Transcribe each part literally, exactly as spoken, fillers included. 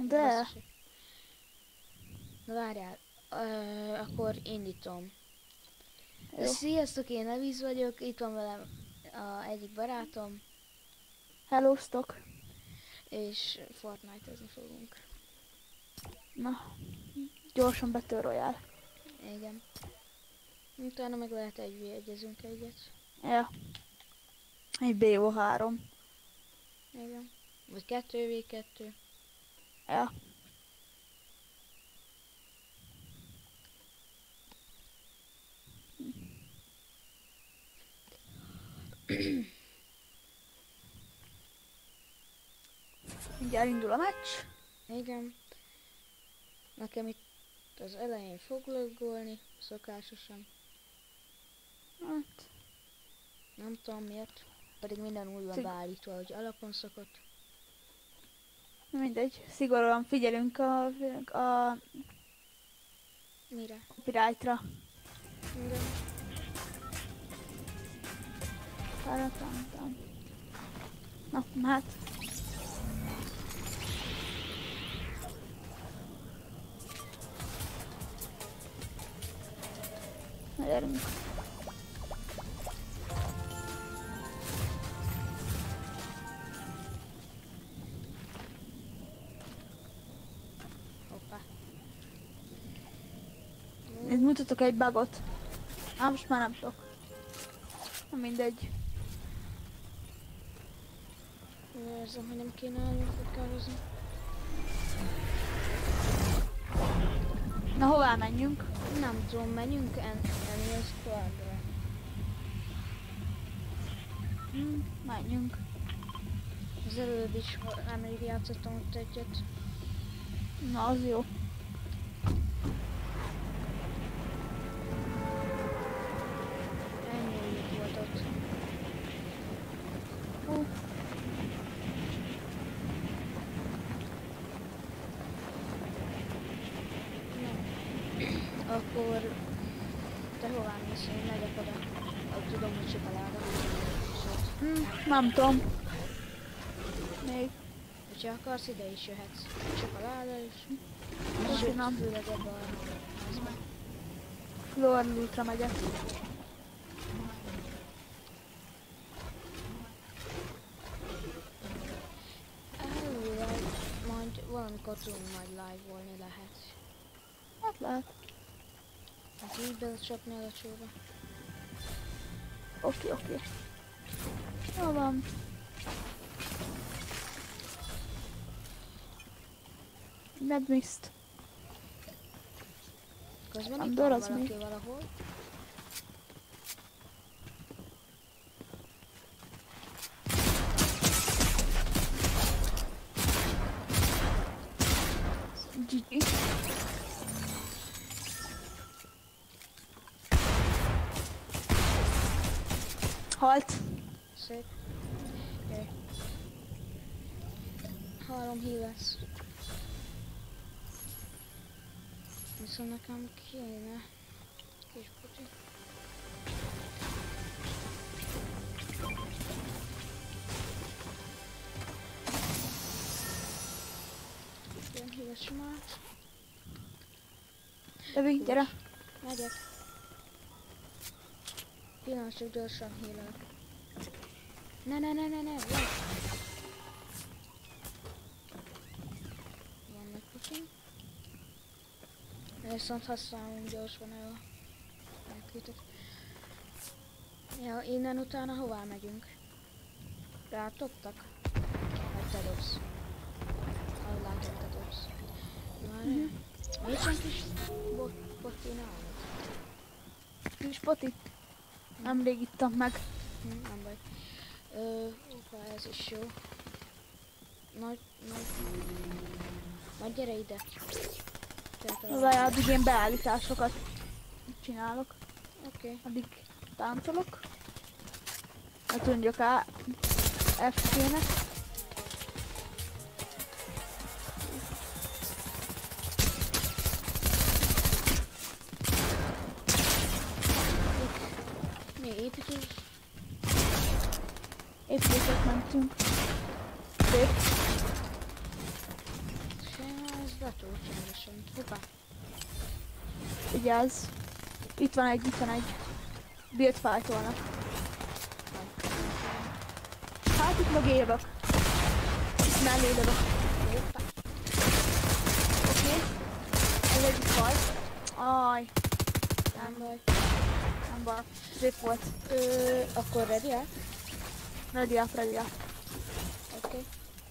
De... Na várjál, uh, akkor indítom. Jó. Sziasztok, én Leviz vagyok, itt van velem a egyik barátom, Hellóztok. és Fortnite-ezni fogunk. Na, gyorsan Battle Royale. Igen. Utána meg lehet egy vé egyezünk egyet. Ja. Egy bé o három. Igen. Vagy kettő vé kettő. Ja. Mindjárt indul a meccs. Igen. Nekem itt az elején fog löggolni, szokásosan. Hát, Nem tudom miért. Pedig minden úgy van Szig- beállítva, hogy alapon szokott. mindegy. Szigorúan figyelünk a, a Mire? copyrightra. Igen. Arra, tam, tam. Na, hát. Na, gyerünk. Hoppá. Itt mutatok egy bugot. Ám most már nem sok. Na mindegy. Érzem, hogy nem kéne elmondani. Na, hová menjünk? Nem tudom, menjünk en ennél squadra. Hm, menjünk. Az előbb is nemrég játszottam ott egyet. Na, az jó. Ennyi volt ott. Hú. Akkor te hová mész? Én megyek oda. Ott tudom, hogy csokoláda. Hm, nem tudom. Még. Ha akarsz, ide is jöhetsz. Csokoláda is. Most Sőt, nem. főleg ebbe a házba. Floor lootra megyek. Elvileg majd valamikor tudunk majd live-olni lehet. Hát lehet. Hát így belecsapni a lecsóba. Oké, oké. Jó van. Mad Mist. Közben Nem itt dől van az valaki mi? valahol. gé gé. Halt. Szép. Jaj. Három hív lesz. Viszont nekem kéne kis puti. Ilyen híves smart. Levi, gyere. Megyek. Pillanat, csak gyorsan hílek. Ne, ne, ne, ne, ne, ne. Vannak putin. Viszont használunk gyorsan el a elküldött. Ja, innen utána hová megyünk? Rátoptak? Vagy te dobsz? Ahogy látom, te dobsz. Várjál. Miért sem kis bot, botinálod? Kis poti. Nemrég ittam meg. Hm, nem baj. Ö, opa, ez is jó. Nagy, nagy... Majd gyere ide. Az addig én beállításokat csinálok. Oké. Okay. Addig táncolok. Ne tudjak á ef ké-nek. Mi építés? Építések mentünk. Szép. Se Gató, csendesen. Hoppá. Vigyázz. Itt van egy, itt van egy. Build fightolnak. Hát itt mögé jövök. Itt mellé jövök. Hoppá. Oké. Okay. Ez egyik fal. Aj. Nem baj. Nem baj. Zép volt. Ö, akkor ready -e? Ready up, ready up. Oké. Okay.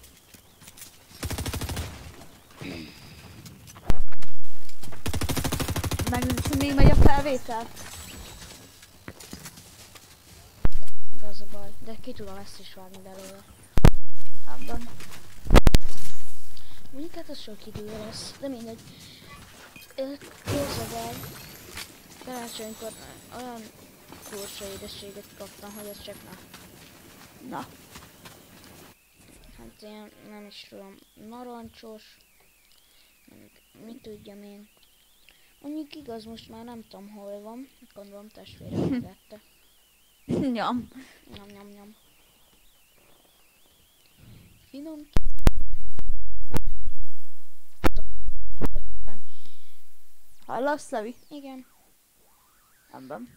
Megnézzük, hogy még megy a felvétel. Meg az a baj. De ki tudom ezt is vágni belőle. Abban. Mondjuk hát az sok idő lesz, de mindegy. Képzeld, karácsonykor olyan furcsa édességet kaptam, hogy ez csak na. Na. Hát ilyen, nem is tudom, narancsos, nem, mit tudjam én. Mondjuk igaz, most már nem tudom hol van, gondolom testvérem vette. Nyom. Nyom, nyom, nyom. Finom. Hallasz, Levi? Igen. Abban.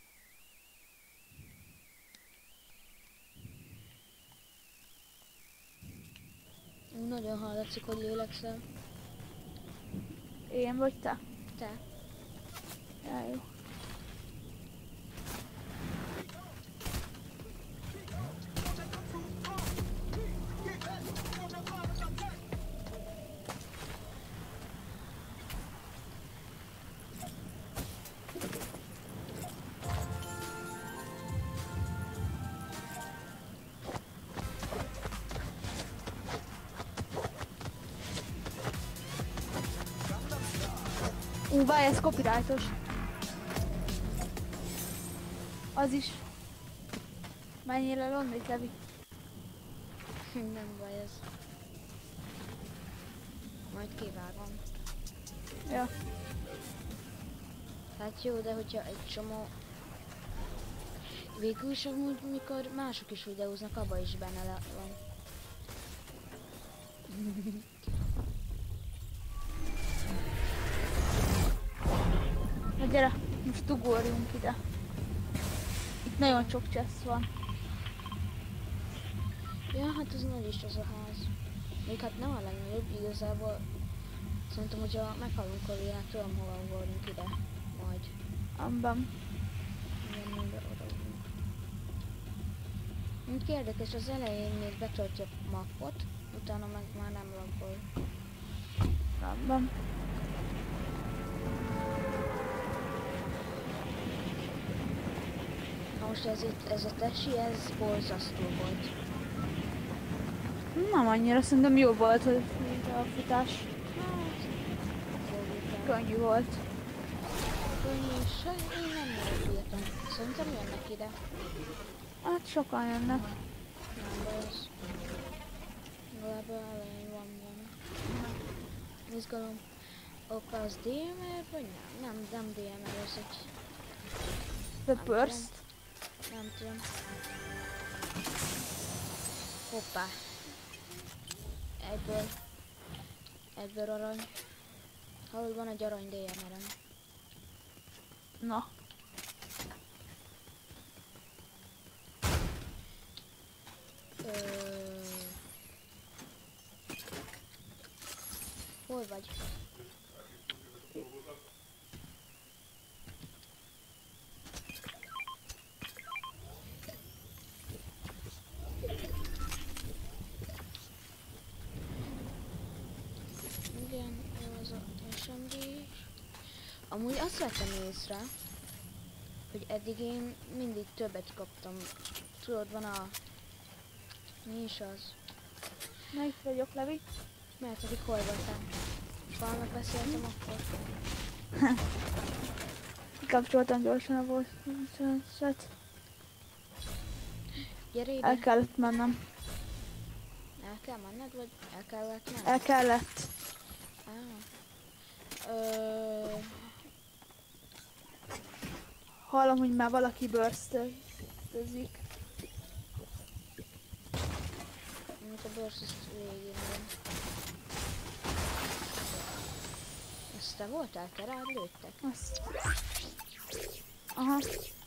Nagyon hallatszik, hogy lélekszel. Én vagy te? Te. Ja, jó. Ú, várj, ez copyrightos. Az is. Mennyire lonnét, Levi? Nem baj ez. Majd kivágom. Ja. Hát jó, de hogyha egy csomó... Végül is amúgy, mikor mások is videóznak, abba is benne le van. Na gyere, most ugorjunk ide. Itt nagyon sok csesz van. Ja, hát ez nagy is az a ház. Még hát nem a legnagyobb, igazából. Szerintem, hogyha meghalunk a világ, tudom hova ugorjunk ide. Majd. Abban. Igen, még odaugunk. Mint érdekes, az elején még betöltje a mappot, utána meg már nem laggol. Abban. Na most ez, itt, ez a tesi, ez borzasztó volt. Nem annyira, szerintem jó volt hogy a futás. Hát, fordítva. Könnyű volt. Könnyű, se, én nem nagyon bírtam. Szerintem jönnek ide. Hát sokan jönnek. Nem baj az. Legalább elején van valami. Izgalom. Oka az dé em er vagy nem? Nem, nem dé em er, ez egy... The Nem Burst. Nem tudom. Hoppá. Egyből. Egyből arany. Hol van egy arany dé em er-em? Na. Ö... Hol vagy? Igen, jó az a es em gé. Amúgy azt vettem észre, hogy eddig én mindig többet kaptam. Tudod, van a... Mi is az? Na itt vagyok, Levi. Mert pedig hol voltál? Valaminek beszéltem akkor. Kikapcsoltam gyorsan a voice-et. Gyere ide. El kellett mennem. El kell menned, vagy el kellett menned? El kellett. Ah. Ö... Hallom, hogy már valaki burst-özik. Amikor burst végén van. az te voltál? Te rád lőttek? Azt. Aha.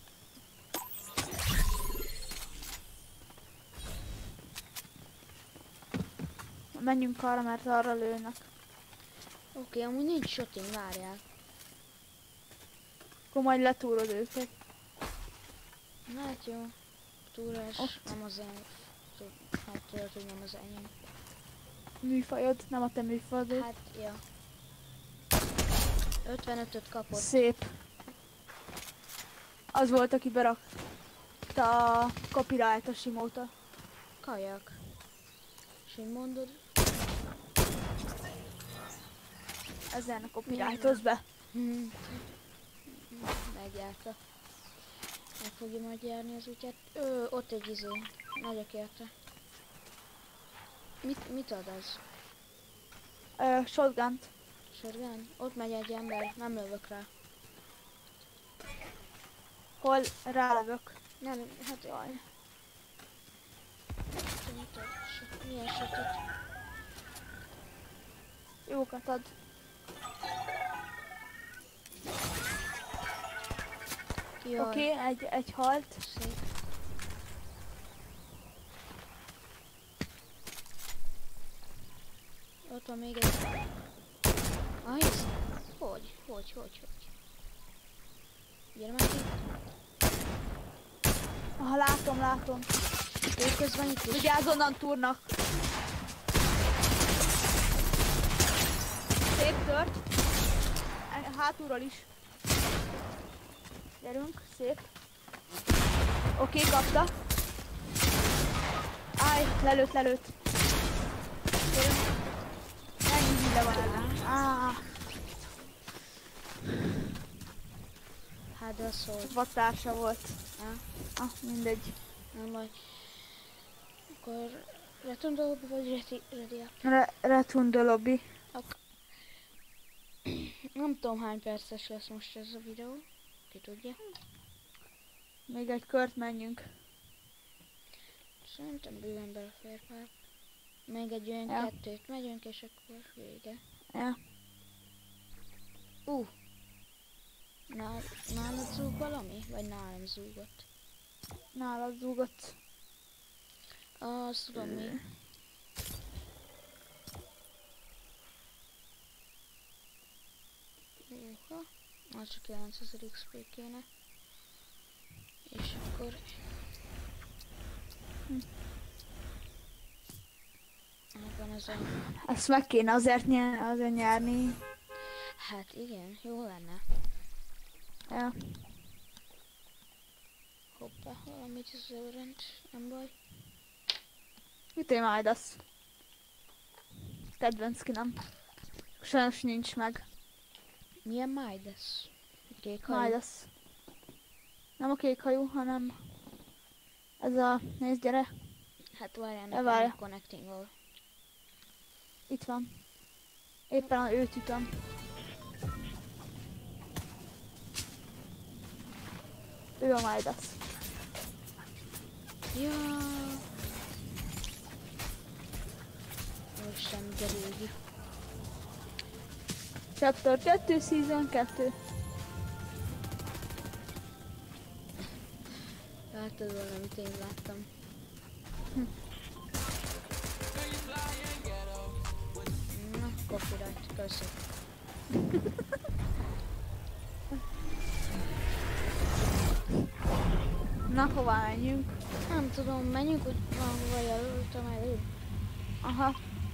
Menjünk arra, mert arra lőnek. Oké, amúgy nincs shoting, várjál. Akkor majd letúrod őket. Hát jó. Túrás Ott. nem az én... Hát tudod, hogy nem az enyém. Műfajod, nem a te műfajod. Hát, ja. ötvenötöt kapott. Szép. Az volt, aki berakta a copyright-os imóta. Kajak. És így mondod? Ezen a copyright-oz be. Hmm. Megjárta. Meg fogja majd járni az útját. Ö, ott egy izé. Megyek érte. Mit, mit ad az? Ö, shotgunt. Shotgun? Ott megy egy ember, nem lövök rá. Hol rálövök. Nem, hát jaj. Mit ad? So- Milyen shotot? Jókat ad. Jaj. Oké, okay, egy, egy halt. Szép. Ott van még egy. Ah, hisz? Hogy? Hogy, hogy, hogy? Gyere már ki. Aha, látom, látom. Ő közben itt is. Vigyázz, onnan túrnak. Szép tört. E- Hátulról is. Gyerünk, szép. Oké, okay, kapta. Áj, lelőtt, lelőtt. Gyerünk. Ennyi híle van ellen. Ah, Hát de az szól. vattársa volt. Ja, Ah, mindegy. nem baj. Akkor return the lobby vagy ready, ready up? Re Return the lobby. Nem tudom hány perces lesz most ez a videó. Ki tudja. Még egy kört menjünk. Szerintem bőven belefér pár. Még egy olyan Ja. kettőt megyünk és akkor vége. Ja. Uh! Nál, nálad zúg valami? Vagy nálam zúgott? Nálad zúgott. Azt tudom mi. Jóha. Már csak kilencezer iksz pé kéne. És akkor... Hm. Ebben az a... Ezt meg kéne azért, nyerni, azért nyerni. Hát igen, jó lenne. Ja. Hoppá, valamit zövrent, nem baj. Mit én Midas? Kedvenc skinem. Sajnos nincs meg. Milyen Midas? Kék hajú? Midas. Nem a kék hajú, hanem ez a... Nézd, gyere. Hát várjál, Ja, várj. nekem a connecting all. Itt van. Éppen a őt ütöm. Ő a Midas. Ja. Most de régi. Chapter kettő, Season kettő. Láttad volna, amit én láttam. Hm. Na, copyright, köszönöm. Na, hová menjünk? Nem tudom, menjünk, hogy valahova jelöltem elő. Aha.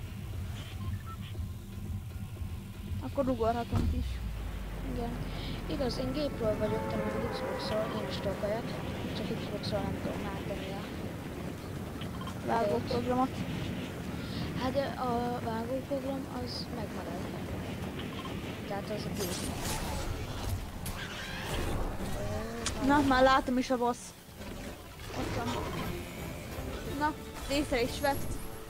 Akkor ugorhatunk is. Igen. Igaz, én gépről vagyok, te meg Xbox-ról, én is tudok olyat. Csak Xbox-ról nem tudom látni a Vágóprogramot. Hát de a vágóprogram az megmarad. Tehát az a gép. Na, már látom is a boss. Ott van. Na, észre is vett.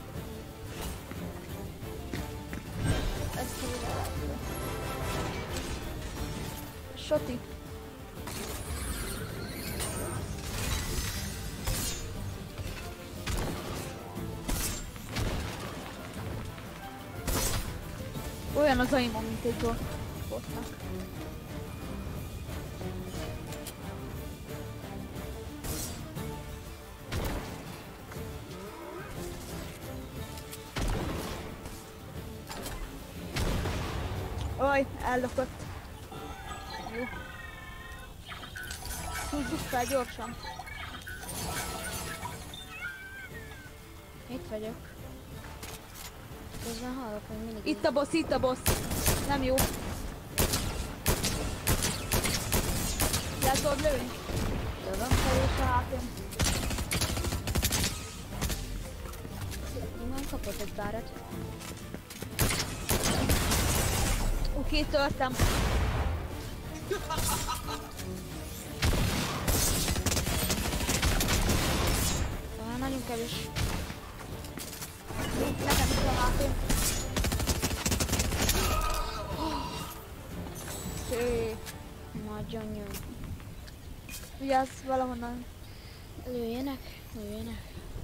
Ezt hívja rá. Soti. Olyan az aimom, mint egy bot. botnak. Oj, ellökött. Jó. Húzzuk fel gyorsan. Itt vagyok. Közben hallok, hogy mindig... Itt a boss, itt a boss. Nem jó. Le tudod lőni? Lövöm. Felés a hátén. Innen kapott egy párat. Oké, törtem. Ah, nagyon kevés. Nekem is a hátén. Szép. Nagyon jó. Vigyázz, valahonnan. Lőjenek, lőjenek.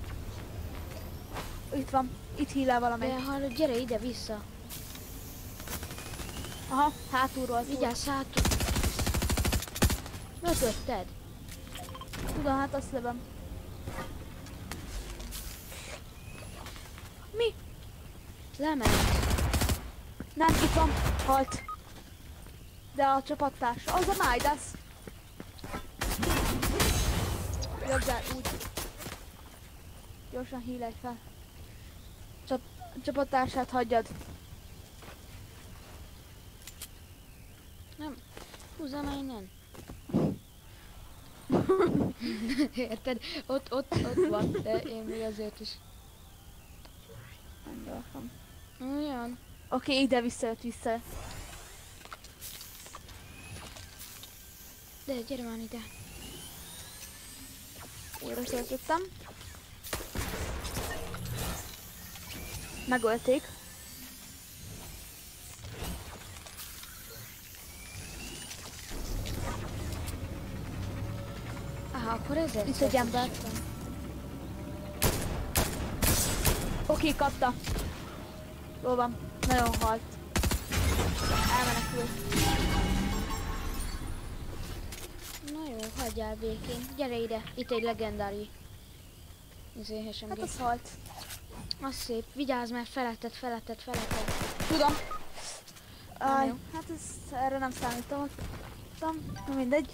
Itt van. Itt hílel valami. De hallod, gyere ide vissza. Aha, hátulról. Vigyázz hátul. Mögötted. Tudom, hát azt lövöm. Mi? Lement. Nem, itt van. Halt. De a csapattársa. Az a Midas. Jobbdál, úgy. Gyorsan hílej fel. Csap csapattársát hagyjad. Nem. Húzzam el innen. Érted? Ott, ott, ott van, de én még azért is. Nem gyorsan. Olyan. Oké, okay, ide visszajött vissza. De gyere már ide. Újra töltöttem. Megölték. Aha, akkor ezért Itt egy ember. Oké, okay, kapta. Jó van. Nagyon halt. Elmenekült. Na jó, hagyjál békén. Gyere ide, itt egy legendári. Izé, es em gé. Hát az halt. Az szép, vigyázz, mert feletted, feletted, feletted. Tudom. Aj, jó. hát ez, erre nem számítottam. Na mindegy.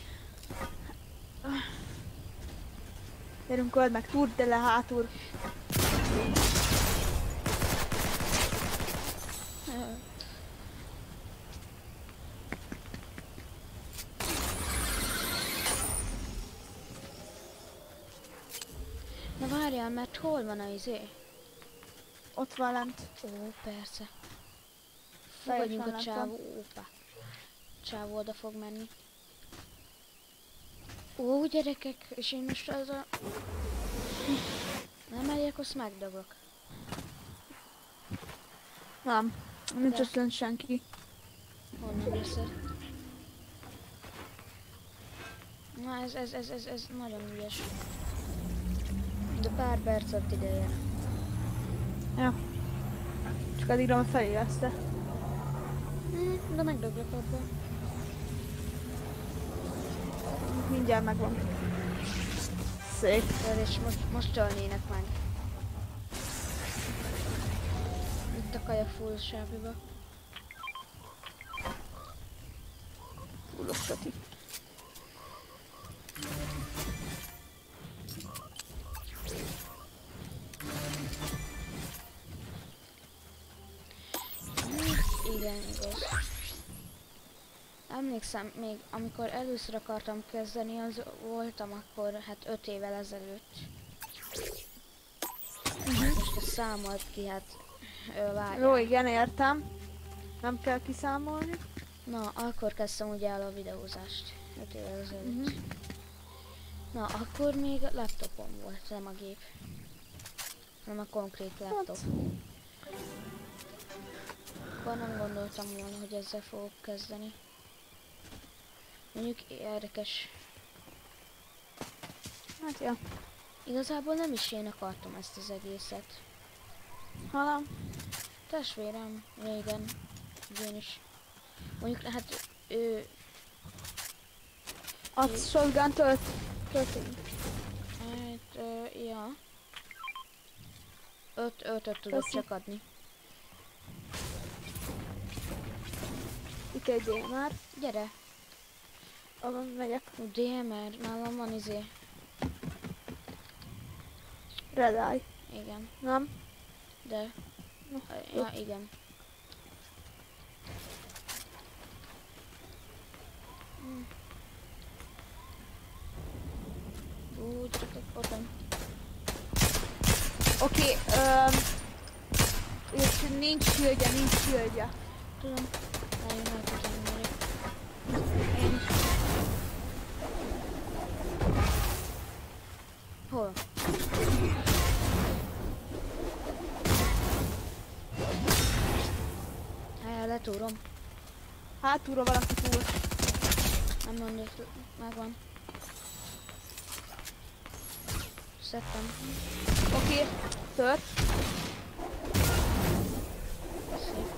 Gyerünk, öld meg, túrd de le hátul. Na várjál, mert hol van a izé? Ott van lent. Ó, persze. Fejes Fogadjunk van a lent csávó, ópa. Csávó oda fog menni. Ó, gyerekek, és én most az a... Nem megyek, azt megdagok. Nem, nincs De. ott lent senki. Honnan veszed? Na ez, ez, ez, ez, ez nagyon ügyes. De pár perc ott ideje. Ja. Csak addigra már felérezte. Hm, de megdöglök abba. Mindjárt megvan. Szép. És most, most tölnének meg. Itt a kaja full sápiba. Fullos Kati. Igen, igaz. Emlékszem, még amikor először akartam kezdeni, az voltam akkor, hát öt évvel ezelőtt. Uh-huh. Most ezt számolt ki, hát ö, várjál. Jó, igen, értem. Nem kell kiszámolni. Na, akkor kezdtem ugye el a videózást, öt évvel ezelőtt. Uh-huh. Na, akkor még laptopom volt, nem a gép. Nem a konkrét laptop. Akkor nem gondoltam volna, hogy ezzel fogok kezdeni. Mondjuk érdekes. Hát ja. Igazából nem is én akartam ezt az egészet. Hanem. Testvérem, régen, én is Mondjuk, hát ő... Adsz shotgun tölt. Töltény. Hát, ö, ja. Öt, ötöt tudok Köszi. csak adni. Itt egy dé em er. Gyere! Ahol megyek. Ú, dé em er, nálam van izé. Red Eye. Igen, Nem? de... Na, Ja, igen. Hm. Ú, gyerekek, ott van. Oké, öm... És nincs shieldje, nincs shieldje. Tudom. Eljön el, hogy megyek. Én is. Hol? Helyen letúrom. Hátulra valaki túl. Nem mondod, megvan. Szedtem. Oké, tört. Szép.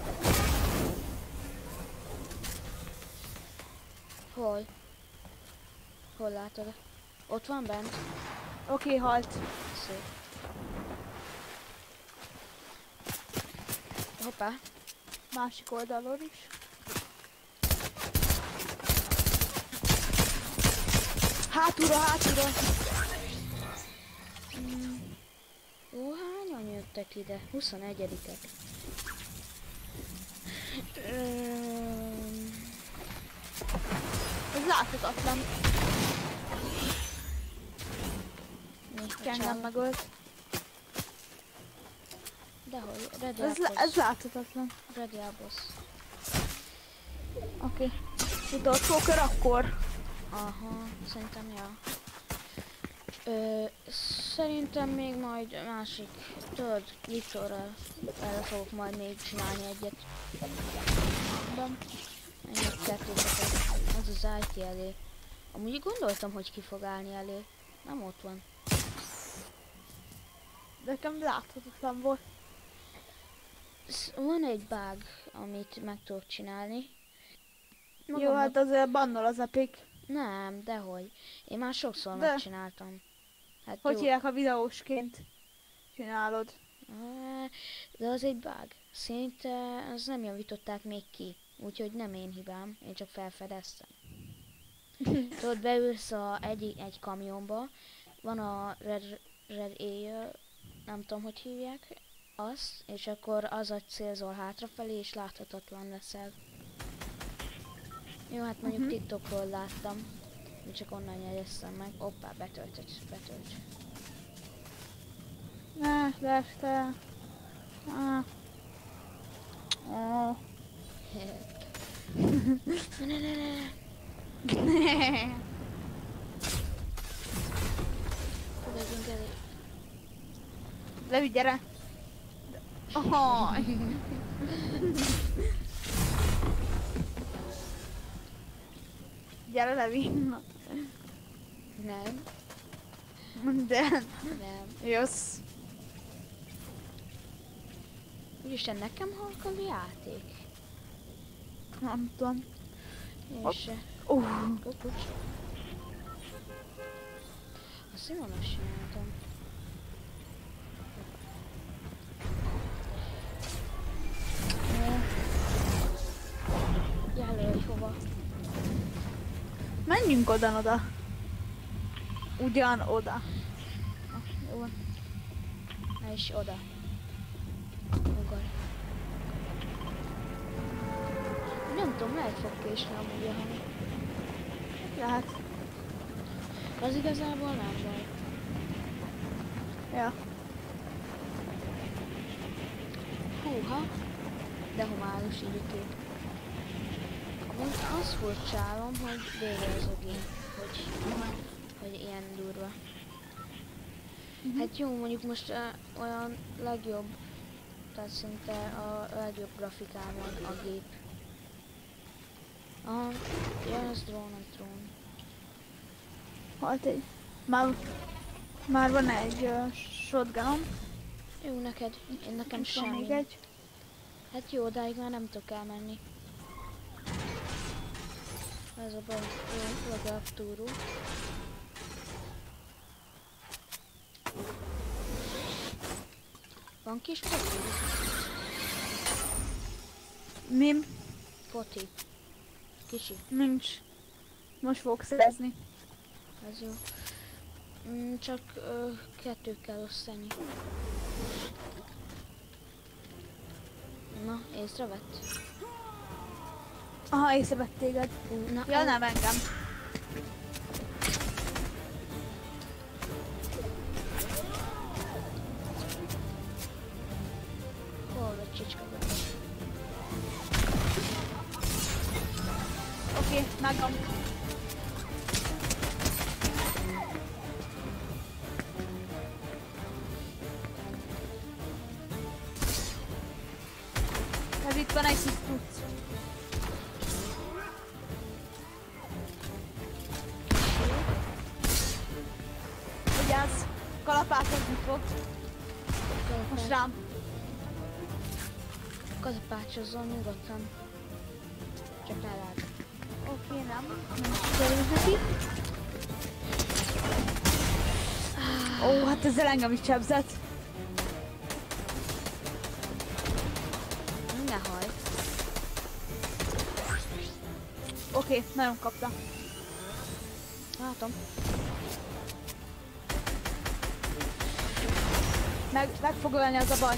Hol? Hol látod? Ott van bent? Oké, halt. Szép. Hoppá. Másik oldalon is. Hátulra, hátulra. Mm. Ó, hányan jöttek ide? huszonegyedikek. Öm, Ez láthatatlan. mi a Engem csávó? megölt. Dehogy, ready Ez, up, ez láthatatlan. ready up, boss. Oké. Utolsó kör akkor. Aha, szerintem ja. Ö, szerintem még majd másik, tudod, Viktorral erre fogok majd még csinálni egyet. Ben. Ennyit kettőt, az az i té elé. Amúgy gondoltam, hogy ki fog állni elé. Nem ott van. De nekem láthatatlan volt. Sz- Van egy bug, amit meg tudok csinálni. Jó, Magamnak- hát azért bannol az Epic. Nem, dehogy. Én már sokszor De. megcsináltam. Hát Hogy jó. hívják, a videósként csinálod. Á, de az egy bug. Szinte az nem javították még ki. Úgyhogy nem én hibám, én csak felfedeztem. Tudod, beülsz a egy, egy kamionba, van a Red, Red Air, nem tudom, hogy hívják, azt, és akkor az a célzol hátrafelé, és láthatatlan leszel. Jó, hát mondjuk Mhm. TikTokról láttam, én csak onnan jegyeztem meg. Hoppá, betöltött, betölt. Ne, leeste. Ah. Oh. Ne, ne, ne, ne. Fogadjunk elé. Levi, gyere! Oh. Gyere, Levi! Na. Nem, De, nem. jössz. Úristen, nekem halkan a játék. Nem tudom. Én Hopp. se. Uh. Kukucs. A Simonos csináltam. Jelölj hova. Menjünk oda-oda. Ugyan oda. Ah, jó van. Na és oda. Ugor. Nem tudom, lehet fog késni amúgy a hang. Lehet. Az igazából nem baj. Ja. Húha. De humánus így a kép. Most azt furcsálom, hogy vége az a game, hogy, hogy ilyen durva. Mhm. Hát jó, mondjuk most uh, olyan legjobb, tehát szinte a legjobb grafikán van a gép. Aha, ja, ez drón, ez drón. Halt egy. Már, már van egy uh, shotgunom. Jó neked, én nekem És van még semmi. egy. Hát jó, odáig már nem tudok elmenni. Ez a bal, jó, legalább túró. Van kis poti? Mim? Poti. Kicsi. Nincs. Most fogok szerezni. Ez jó. Mm, csak ö, kettőt kell osztani. Na, észrevett? Aha, észrevett téged. Na, Ja, nem engem. Hol vagy csicska? Oké, okay, megvan. Ez itt van egy kis tudsz. Vigyázz! Kalapátozni fog. Most rám. Kalapácsozzon nyugodtan. Csak ne rád. Oké, okay, nem. Nem sikerült neki. Ó, hát ezzel engem is csebzett. Ne hajj. Oké, okay, nagyon kapta. Látom. Meg, meg fog ölni az a baj.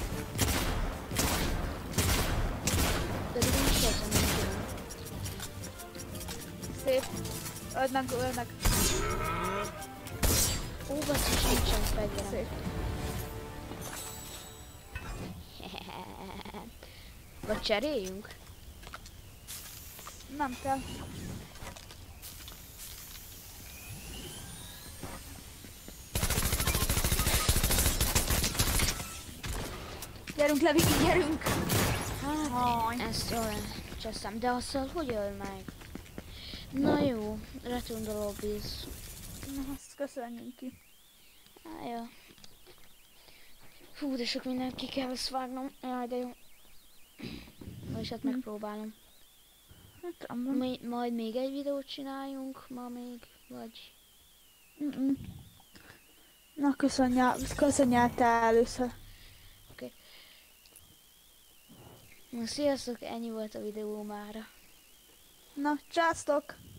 De én is érzem, hogy tudom. Szép. Öld meg, öld meg. Ó, basszus, nincsen fegyverem. Szép. Vagy cseréljünk? Nem kell. Gyerünk, Levi, gyerünk! Hát, ezt jól cseszem, de azzal hogy öl meg? Na jó, Return the Lobbies. Na, azt köszönjünk ki. Á, jó. Hú, de sok mindent ki kell ezt vágnom. Jaj, de jó. Vagyis hát megpróbálom. Hát, amban. Mi, majd még egy videót csináljunk, ma még, vagy... Mm -mm. Na, köszönjál, köszönjál te először. Na, sziasztok, ennyi volt a videó mára. Na, császtok!